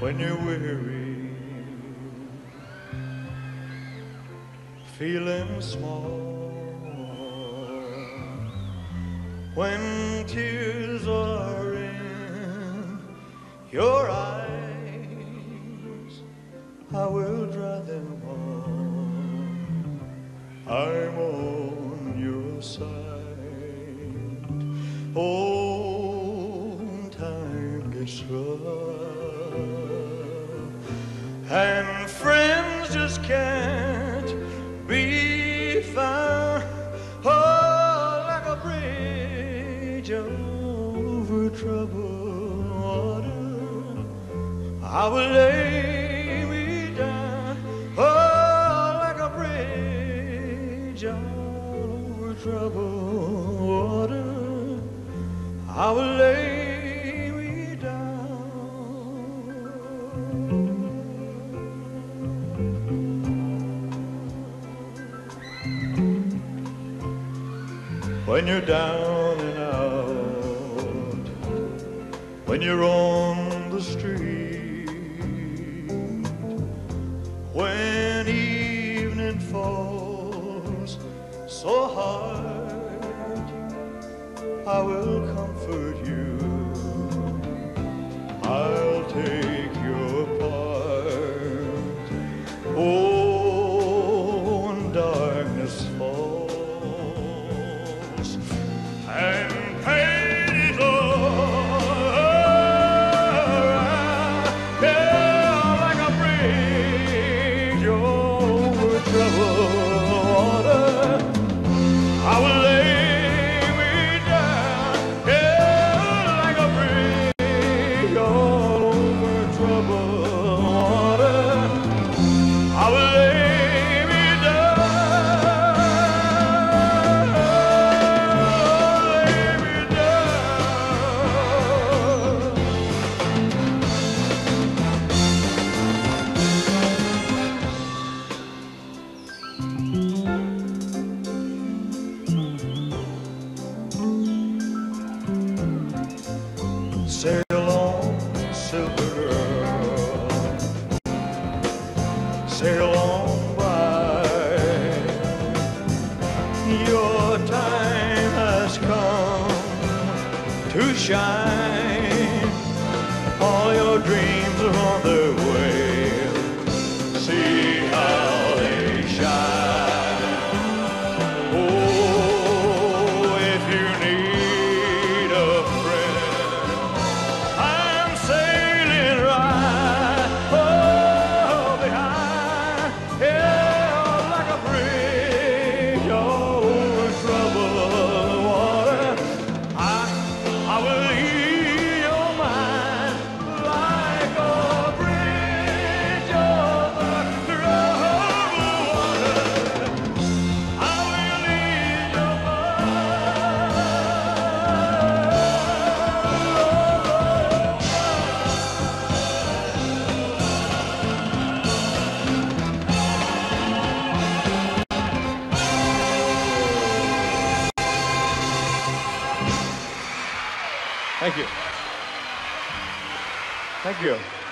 when you're weary, feeling small, when tears are in your eyes, I will dry them all. I'm on your side. Oh, time gets rough, and friends just can't be found. Oh, like a bridge over troubled water, I will lay me down. Oh, like a bridge over troubled water, I will lay me down. When you're down and out, when you're on the street, when evening falls so hard, I will comfort you. I'll take your part. Oh, when darkness falls and pain is all around, yeah, like a bridge over troubled water, I will lay sail on, silver girl, sail on by. Your time has come to shine. All your dreams are on their way. See how they shine. Oh, if you need a friend, I'm sailing right behind, yeah, like a bridge over troubled water. I will ease your mind like a bridge over troubled water. I will ease your Thank you. Thank you.